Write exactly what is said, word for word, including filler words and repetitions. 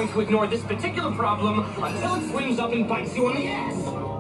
going to ignore this particular problem until it swims up and bites you on the ass.